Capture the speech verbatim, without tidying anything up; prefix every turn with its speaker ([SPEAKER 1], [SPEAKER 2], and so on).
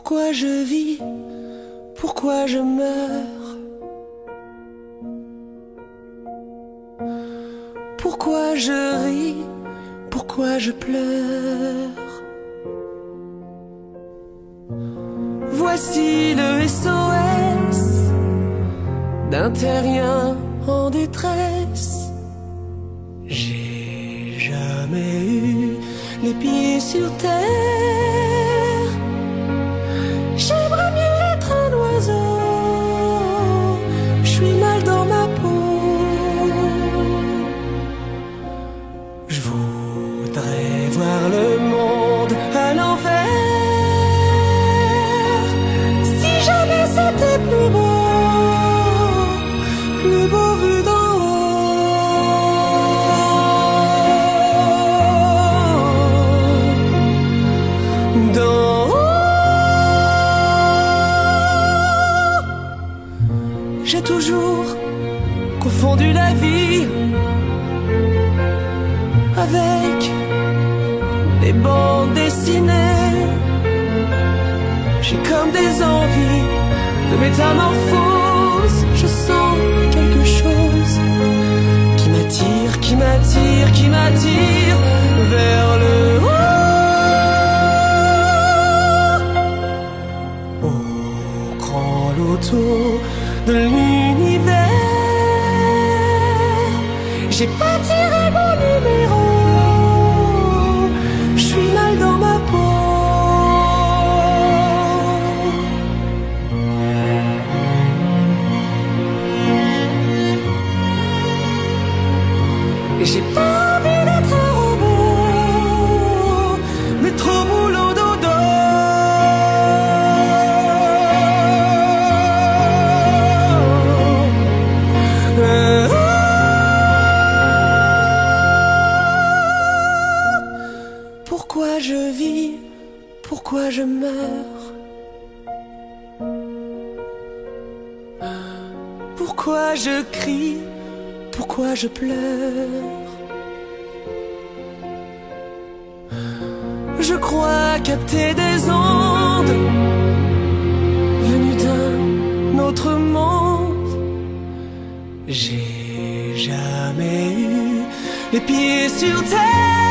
[SPEAKER 1] Pourquoi je vis? Pourquoi je meurs? Pourquoi je ris? Pourquoi je pleure? Voici le S O S d'un terrien en détresse. J'ai jamais eu les pieds sur terre. J'aimerais mieux être un oiseau. Je suis mal dans ma peau. Je voudrais voir le monde à l'envers. Si jamais c'était plus beau, plus beau vu d'en haut. D'en haut. J'ai toujours confondu la vie avec les bandes dessinées. J'ai comme des envies de métamorphose. Je sens quelque chose qui m'attire, qui m'attire, qui m'attire vers le haut. Au grand loto de l'univers, j'ai pas tiré mon numéro. Je suis mal dans ma peau. Et j'ai pas envie d'être un robot, mais trop boulot dodo. Euh, Pourquoi je vis? Pourquoi je meurs? Pourquoi je crie? Pourquoi je pleure? Je crois capter des ondes venues d'un autre monde. J'ai jamais eu les pieds sur terre.